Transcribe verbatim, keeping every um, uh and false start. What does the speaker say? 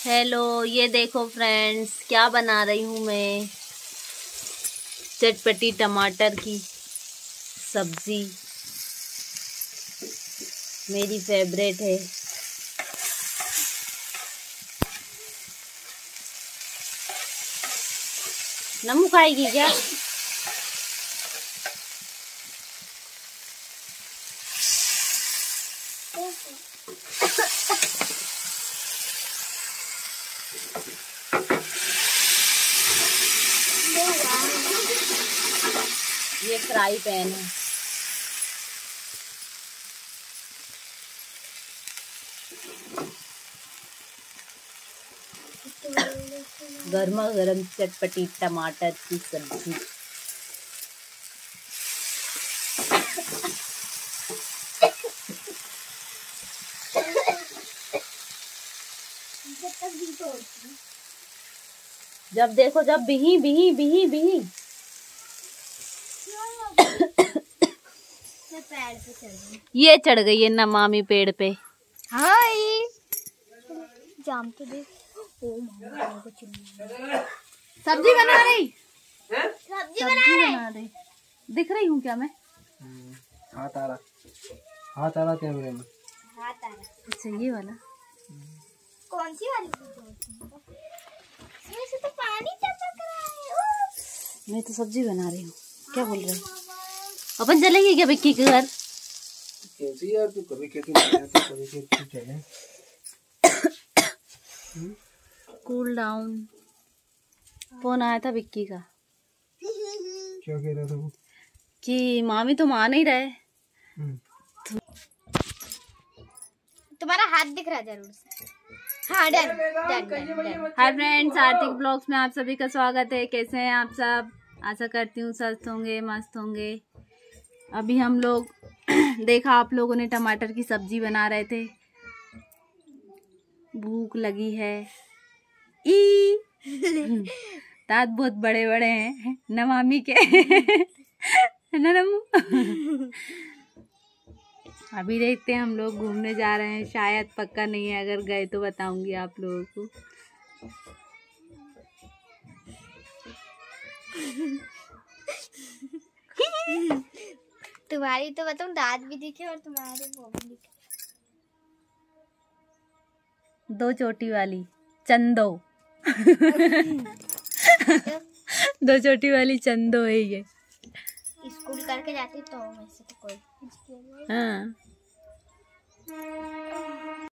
Hello, ये देखो friends, क्या बना रही हूँ मैं। चटपटी टमाटर की सब्जी मेरी फेवरेट है। नमू खाएगी क्या? ये फ्राई पैन है। गर्मा गर्म चटपटी टमाटर की सब्जी। जब देखो जब बिही बिही बिही बिही पैर पे चढ़ गई। ये चढ़ गई है ना मामी पेड़ पे। हाय जाम तो देख। ओ मामा को चिल्ला। सब्जी बना रही सब्जी बना बना रही दिख रही हूँ क्या मैं? हाथ आ रहा हाथ आ रहा कैमरे में। हाथ आ रहा। अच्छा, ये वाला कौन सी वाली इसमें से तो पानी टपक रहा है। मैं तो सब्जी बना रही हूँ। क्या बोल रहे हो? अपन चलेंगे क्या विक्की के घर? कैसी यार, तू कभी कहती नहीं तो कभी कहती चले। Cool down. फोन आया था विक्की का। क्या कह रहा था वो? कि मामी तुम आ नहीं रहे। तुम्हारा हाथ दिख रहा है जरूर से। हाँ done done done. Hi friends, आर्थिक ब्लॉग्स में आप सभी का स्वागत है। कैसे हैं आप सब? आशा करती हूँ स्वस्थ होंगे, मस्त होंगे। अभी हम लोग देखा आप लोगों ने टमाटर की सब्जी बना रहे थे। भूख लगी है। ई दांत बहुत बड़े बड़े हैं न मामी के। ना नमू। अभी देखते हैं, हम लोग घूमने जा रहे हैं। शायद, पक्का नहीं है, अगर गए तो बताऊंगी आप लोगों को। तुम्हारी तो बताऊं दांत भी दिखे और तुम्हारे वो भी दिखे। दो चोटी वाली चंदो। दो चोटी वाली चंदो है ये। स्कूल करके जाती तो वैसे तो कोई। हाँ।